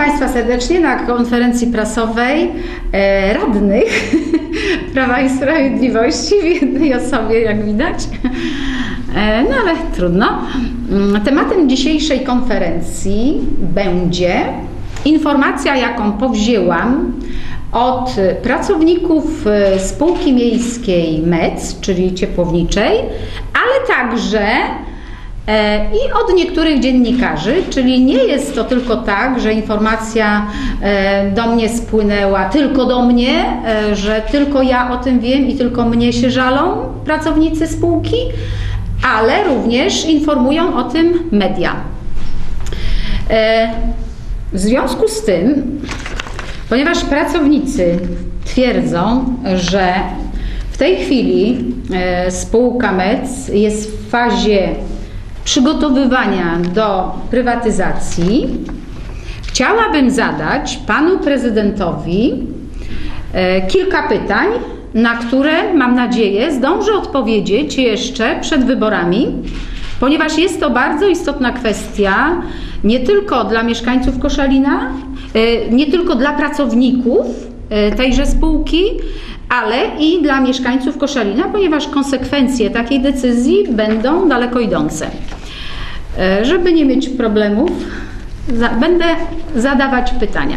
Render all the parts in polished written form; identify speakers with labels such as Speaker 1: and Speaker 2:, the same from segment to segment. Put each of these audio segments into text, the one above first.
Speaker 1: Państwa serdecznie na konferencji prasowej radnych Prawa i Sprawiedliwości w jednej osobie, jak widać. No ale trudno. Tematem dzisiejszej konferencji będzie informacja, jaką powzięłam od pracowników spółki miejskiej MEC, czyli ciepłowniczej, ale także i od niektórych dziennikarzy, czyli nie jest to tylko tak, że informacja do mnie spłynęła tylko do mnie, że tylko ja o tym wiem i tylko mnie się żalą pracownicy spółki, ale również informują o tym media. W związku z tym, ponieważ pracownicy twierdzą, że w tej chwili spółka MEC jest w fazie przygotowywania do prywatyzacji, chciałabym zadać panu prezydentowi kilka pytań, na które, mam nadzieję, zdążę odpowiedzieć jeszcze przed wyborami, ponieważ jest to bardzo istotna kwestia nie tylko dla mieszkańców Koszalina, nie tylko dla pracowników tejże spółki, ale i dla mieszkańców Koszalina, ponieważ konsekwencje takiej decyzji będą daleko idące. Żeby nie mieć problemów, będę zadawać pytania.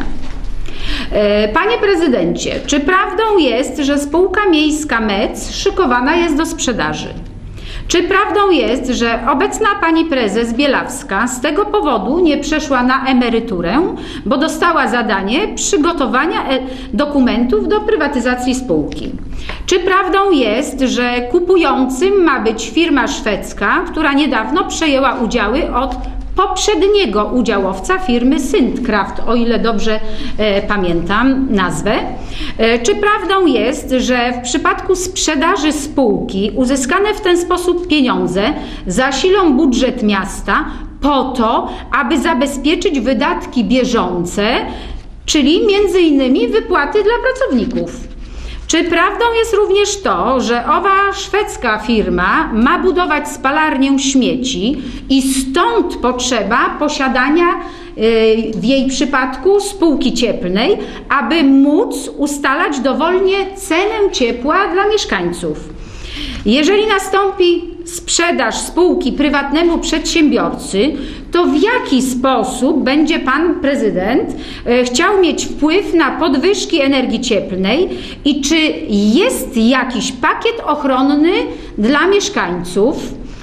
Speaker 1: Panie prezydencie, czy prawdą jest, że spółka miejska MEC szykowana jest do sprzedaży? Czy prawdą jest, że obecna pani prezes Bielawska z tego powodu nie przeszła na emeryturę, bo dostała zadanie przygotowania dokumentów do prywatyzacji spółki? Czy prawdą jest, że kupującym ma być firma szwedzka, która niedawno przejęła udziały od poprzedniego udziałowca firmy Syntkraft, o ile dobrze pamiętam nazwę? Czy prawdą jest, że w przypadku sprzedaży spółki uzyskane w ten sposób pieniądze zasilą budżet miasta po to, aby zabezpieczyć wydatki bieżące, czyli m.in. wypłaty dla pracowników? Czy prawdą jest również to, że owa szwedzka firma ma budować spalarnię śmieci i stąd potrzeba posiadania w jej przypadku spółki cieplnej, aby móc ustalać dowolnie cenę ciepła dla mieszkańców? Jeżeli nastąpi sprzedaż spółki prywatnemu przedsiębiorcy, to w jaki sposób będzie pan prezydent chciał mieć wpływ na podwyżki energii cieplnej i czy jest jakiś pakiet ochronny dla mieszkańców?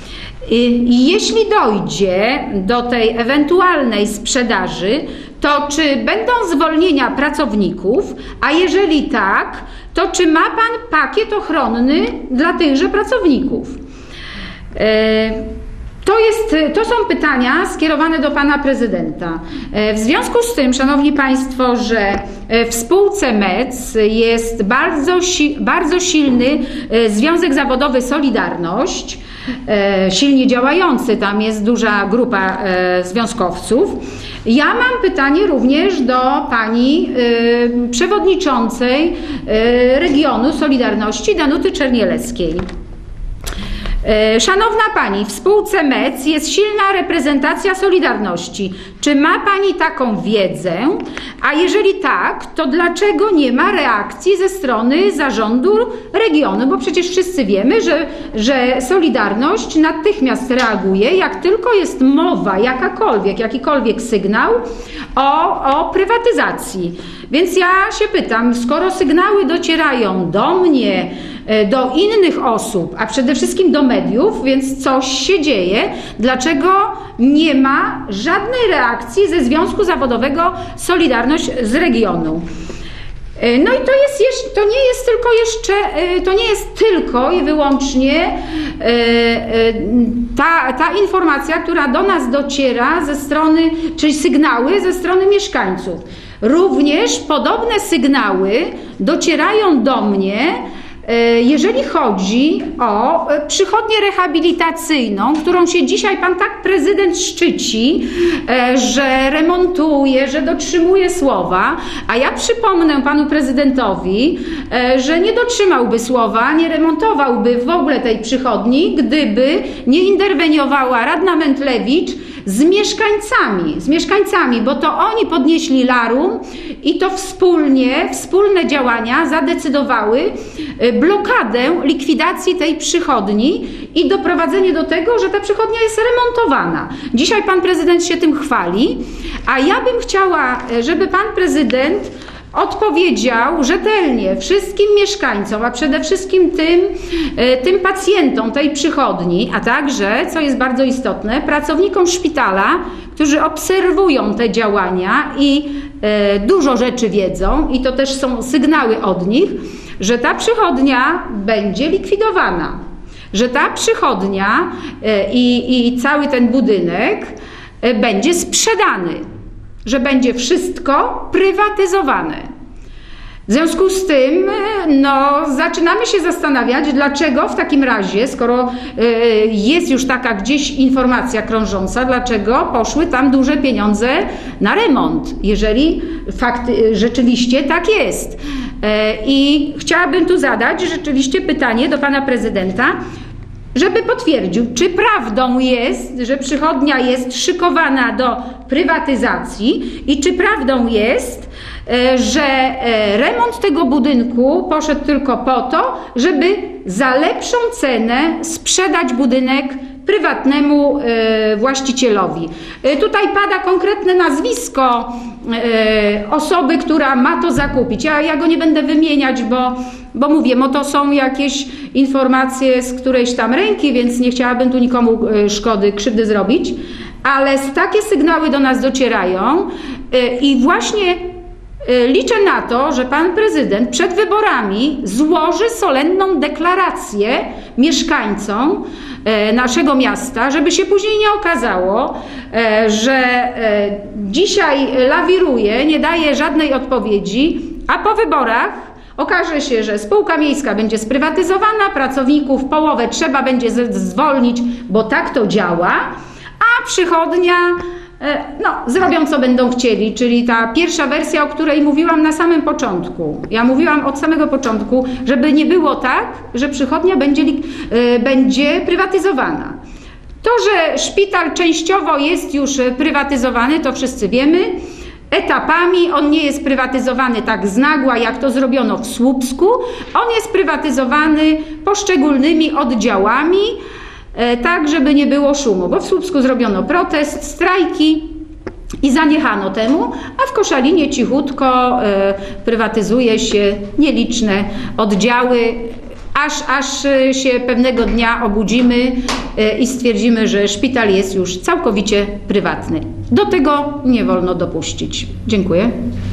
Speaker 1: I jeśli dojdzie do tej ewentualnej sprzedaży, to czy będą zwolnienia pracowników, a jeżeli tak, to czy ma pan pakiet ochronny dla tychże pracowników? To są pytania skierowane do pana prezydenta. W związku z tym, szanowni państwo, że w spółce MEC jest bardzo silny Związek Zawodowy Solidarność, silnie działający, tam jest duża grupa związkowców. Ja mam pytanie również do pani przewodniczącej regionu Solidarności Danuty Czernieleckiej. Szanowna pani, w spółce MEC jest silna reprezentacja Solidarności. Czy ma pani taką wiedzę? A jeżeli tak, to dlaczego nie ma reakcji ze strony zarządu regionu? Bo przecież wszyscy wiemy, że Solidarność natychmiast reaguje, jak tylko jest mowa, jakikolwiek sygnał o prywatyzacji. Więc ja się pytam, skoro sygnały docierają do mnie, do innych osób, a przede wszystkim do mediów, więc coś się dzieje. Dlaczego nie ma żadnej reakcji ze Związku Zawodowego Solidarność z regionu? No i to nie jest tylko i wyłącznie ta informacja, która do nas dociera ze strony, czyli sygnały ze strony mieszkańców. Również podobne sygnały docierają do mnie, jeżeli chodzi o przychodnię rehabilitacyjną, którą się dzisiaj pan tak prezydent szczyci, że remontuje, że dotrzymuje słowa, a ja przypomnę panu prezydentowi, że nie dotrzymałby słowa, nie remontowałby w ogóle tej przychodni, gdyby nie interweniowała radna Mętlewicz z mieszkańcami, bo to oni podnieśli larum i to wspólne działania zadecydowały blokadę likwidacji tej przychodni i doprowadzenie do tego, że ta przychodnia jest remontowana. Dzisiaj pan prezydent się tym chwali, a ja bym chciała, żeby pan prezydent odpowiedział rzetelnie wszystkim mieszkańcom, a przede wszystkim tym pacjentom tej przychodni, a także, co jest bardzo istotne, pracownikom szpitala, którzy obserwują te działania i dużo rzeczy wiedzą, i to też są sygnały od nich, że ta przychodnia będzie likwidowana, że ta przychodnia i cały ten budynek będzie sprzedany, że będzie wszystko prywatyzowane. W związku z tym zaczynamy się zastanawiać, dlaczego w takim razie, skoro jest już taka gdzieś informacja krążąca, dlaczego poszły tam duże pieniądze na remont, jeżeli rzeczywiście tak jest. I chciałabym tu zadać rzeczywiście pytanie do pana prezydenta, żeby potwierdził, czy prawdą jest, że przychodnia jest szykowana do prywatyzacji i czy prawdą jest, że remont tego budynku poszedł tylko po to, żeby za lepszą cenę sprzedać budynek prywatnemu właścicielowi. Tutaj pada konkretne nazwisko osoby, która ma to zakupić. Ja go nie będę wymieniać, bo mówię, to są jakieś informacje z którejś tam ręki, więc nie chciałabym tu nikomu krzywdy zrobić, ale takie sygnały do nas docierają i właśnie liczę na to, że pan prezydent przed wyborami złoży solenną deklarację mieszkańcom naszego miasta, żeby się później nie okazało, że dzisiaj lawiruje, nie daje żadnej odpowiedzi, a po wyborach okaże się, że spółka miejska będzie sprywatyzowana, pracowników połowę trzeba będzie zwolnić, bo tak to działa, a przychodnia zrobią co będą chcieli, czyli ta pierwsza wersja, o której mówiłam na samym początku. Ja mówiłam od samego początku, żeby nie było tak, że przychodnia będzie prywatyzowana. To, że szpital częściowo jest już prywatyzowany, to wszyscy wiemy. Etapami, on nie jest prywatyzowany tak z nagła, jak to zrobiono w Słupsku. On jest prywatyzowany poszczególnymi oddziałami, tak żeby nie było szumu, bo w Słupsku zrobiono protest, strajki i zaniechano temu, a w Koszalinie cichutko prywatyzuje się nieliczne oddziały, aż się pewnego dnia obudzimy i stwierdzimy, że szpital jest już całkowicie prywatny. Do tego nie wolno dopuścić. Dziękuję.